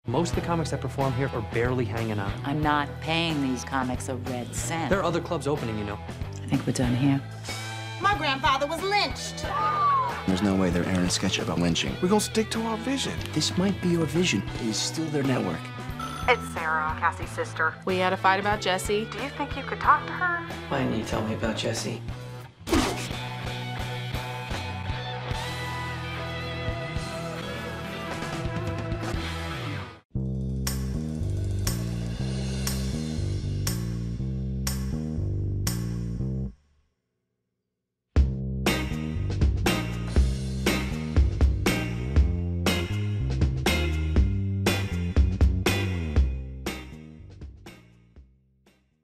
Most of the comics that perform here are barely hanging on. I'm not paying these comics a red cent. There are other clubs opening, you know. I think we're done here. My grandfather was lynched. There's no way they're airing a sketch about lynching. We're gonna stick to our vision. This might be your vision. It's still their network. It's Sarah, Cassie's sister. We had a fight about Jessie. Do you think you could talk to her? Why didn't you tell me about Jessie?